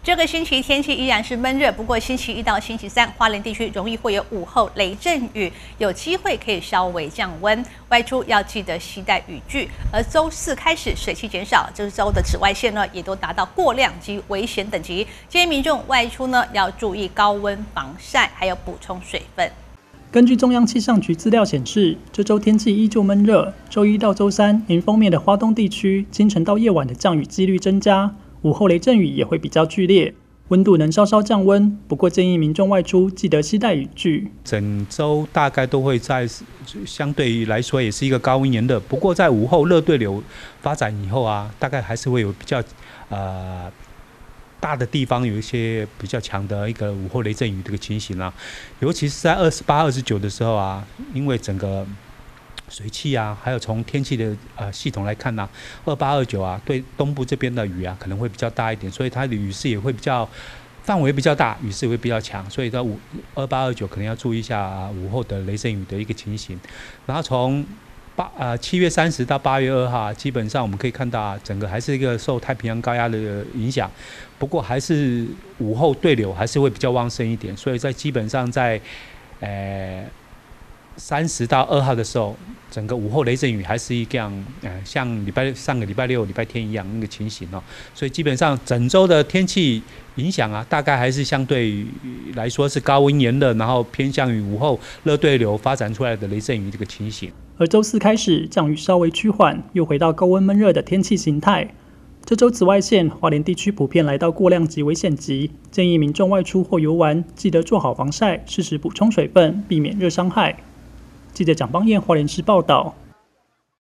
这个星期天气依然是闷热，不过星期一到星期三，花莲地区容易会有午后雷阵雨，有机会可以稍微降温。外出要记得携带雨具。而周四开始水汽减少，这周的紫外线呢也都达到过量及危险等级，建议民众外出呢要注意高温防晒，还有补充水分。 根据中央气象局资料显示，这周天气依旧闷热，周一到周三，迎风面的花东地区清晨到夜晚的降雨几率增加。午后雷阵雨也会比较剧烈，温度能稍稍降温，不过建议民众外出记得携带雨具。 整周大概都会在相对于来说也是一个高温炎热，不过在午后热对流发展以后啊，大概还是会有比较大的地方有一些比较强的一个午后雷阵雨这个情形啊，尤其是在28、29的时候啊，因为整个水汽啊，还有从天气的系统来看呢，28、29啊，对东部这边的雨啊可能会比较大一点，所以它的雨势也会比较范围比较大，雨势也会比较强，所以到28、29可能要注意一下午后的雷阵雨的一个情形。然后从7月30到8月2号，基本上我们可以看到整个还是一个受太平洋高压的影响，不过还是午后对流还是会比较旺盛一点，所以基本上在30到2号的时候，整个午后雷阵雨还是一样，像上个礼拜六、礼拜天一样那个情形哦。所以基本上整周的天气影响啊，大概还是相对来说是高温炎热，然后偏向于午后热对流发展出来的雷阵雨这个情形。 而周四开始降雨稍微趋缓，又回到高温闷热的天气形态。这周紫外线，花莲地区普遍来到过量及危险级，建议民众外出或游玩，记得做好防晒，适时补充水分，避免热伤害。记者蒋邦彦花莲市报道。